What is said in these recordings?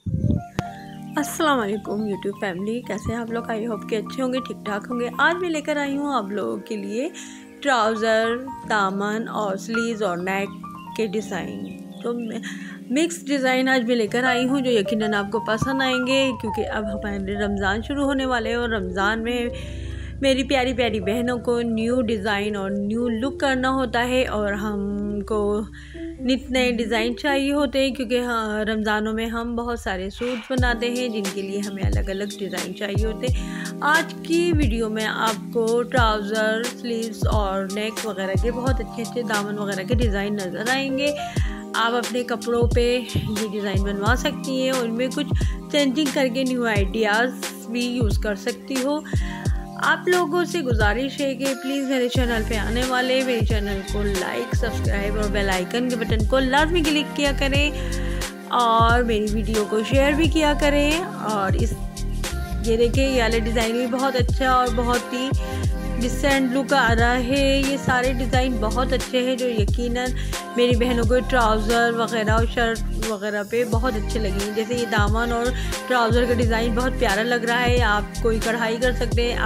अस्सलाम वालेकुम YouTube family, कैसे हैं आप लोग। आई होप कि अच्छे होंगे, ठीक ठाक होंगे। आज मैं लेकर आई हूँ आप लोगों के लिए ट्राउज़र, दामन और स्लीव्स और नेक के डिज़ाइन। तो मिक्स डिज़ाइन आज मैं लेकर आई हूँ जो यकीनन आपको पसंद आएंगे, क्योंकि अब हमारे रमज़ान शुरू होने वाले हैं और रमज़ान में मेरी प्यारी प्यारी बहनों को न्यू डिज़ाइन और न्यू लुक करना होता है और हमको नित नए डिज़ाइन चाहिए होते हैं, क्योंकि हाँ, रमज़ानों में हम बहुत सारे सूट्स बनाते हैं जिनके लिए हमें अलग अलग डिज़ाइन चाहिए होते हैं। आज की वीडियो में आपको ट्राउज़र, स्लीव्स और नेक वगैरह के बहुत अच्छे अच्छे दामन वगैरह के डिज़ाइन नज़र आएंगे। आप अपने कपड़ों पे ये डिज़ाइन बनवा सकती हैं और इनमें कुछ चेंजिंग करके न्यू आइडियाज़ भी यूज़ कर सकती हो। आप लोगों से गुजारिश है कि प्लीज़ मेरे चैनल पे आने वाले मेरे चैनल को लाइक, सब्सक्राइब और बेल आइकन के बटन को लाजमी क्लिक किया करें और मेरी वीडियो को शेयर भी किया करें। और ये देखिए, ये वाला डिज़ाइन भी बहुत अच्छा और बहुत ही डिसेंट लुक आ रहा है। ये सारे डिज़ाइन बहुत अच्छे हैं जो यकीनन मेरी बहनों को ट्राउज़र वगैरह और शर्ट वगैरह पे बहुत अच्छे लगे। जैसे ये दामन और ट्राउज़र का डिज़ाइन बहुत प्यारा लग रहा है। आप कोई कढ़ाई कर सकते हैं,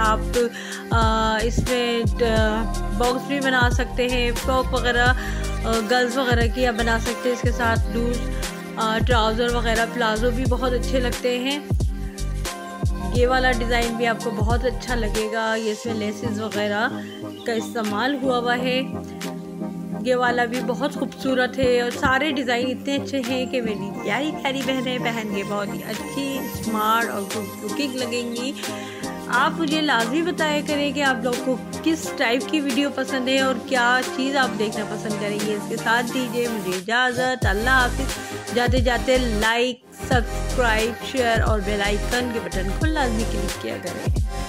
आप इसमें बॉक्स भी बना सकते हैं, फ्रॉक वगैरह गर्ल्स वगैरह की आप बना सकते हैं। इसके साथ लूज ट्राउज़र वगैरह प्लाजो भी बहुत अच्छे लगते हैं। ये वाला डिज़ाइन भी आपको बहुत अच्छा लगेगा। ये इसमें लेसेस वगैरह का इस्तेमाल हुआ है। ये वाला भी बहुत खूबसूरत है और सारे डिज़ाइन इतने अच्छे हैं कि मेरी प्यारी प्यारी बहनें पहन के बहुत ही अच्छी, स्मार्ट और गुड लुकिंग लगेंगी। आप मुझे लाजमी बताया करें कि आप लोग को किस टाइप की वीडियो पसंद है और क्या चीज़ आप देखना पसंद करेंगे। इसके साथ दीजिए मुझे इजाज़त। अल्लाह हाफिज़। जाते जाते लाइक, सब्सक्राइब, शेयर और बेल आइकन के बटन को लाजमी क्लिक किया करें।